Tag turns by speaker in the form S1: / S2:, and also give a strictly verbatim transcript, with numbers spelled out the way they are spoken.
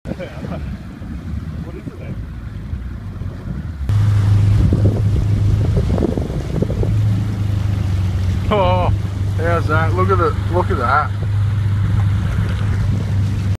S1: What is it then?
S2: Oh, how's that? Look at it. Look at that.